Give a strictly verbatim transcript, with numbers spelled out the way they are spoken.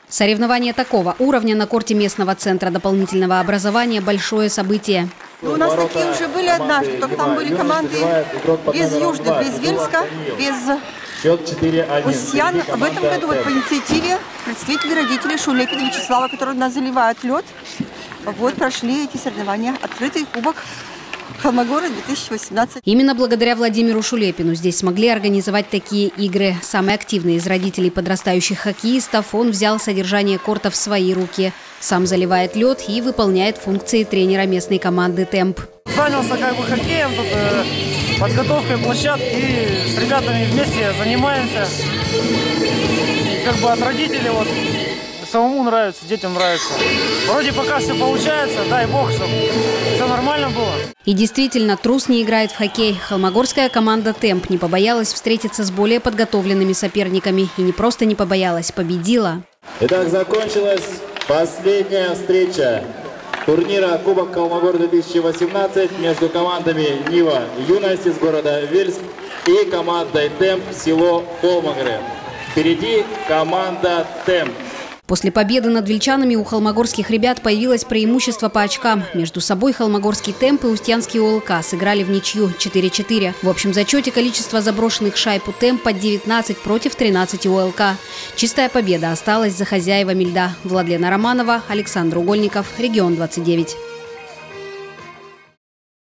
Соревнования такого уровня на корте местного центра дополнительного образования – большое событие. У нас такие уже были однажды, только там были команды без Южды, без Вельска, без Устьян. В этом году вот по инициативе представителей родителей Шулепина Вячеслава, которые у нас заливают лед, вот прошли эти соревнования. Открытый кубок Холмогоры две тысячи восемнадцать. Именно благодаря Владимиру Шулепину здесь смогли организовать такие игры. Самый активный из родителей подрастающих хоккеистов, он взял содержание корта в свои руки. Сам заливает лед и выполняет функции тренера местной команды «Темп». Занялся как бы хоккеем, тут, э, подготовкой площадки, и с ребятами вместе занимаемся. И как бы от родителей вот самому нравится, детям нравится. Вроде пока все получается, дай бог, чтобы все нормально было. И действительно, трус не играет в хоккей. Холмогорская команда «Темп» не побоялась встретиться с более подготовленными соперниками. И не просто не побоялась, победила. Итак, закончилась последняя встреча турнира Кубок Холмогор две тысячи восемнадцать между командами Нива Юность из города Вельск и командой «Темп» село Холмогоры. Впереди команда «Темп». После победы над вельчанами у холмогорских ребят появилось преимущество по очкам. Между собой холмогорский «Темп» и устьянский ОЛК сыграли в ничью четыре четыре. В общем зачете количество заброшенных шайб у «Темпа» девятнадцать против тринадцати у ОЛК. Чистая победа осталась за хозяевами льда. Владлена Романова, Александр Угольников, Регион двадцать девять.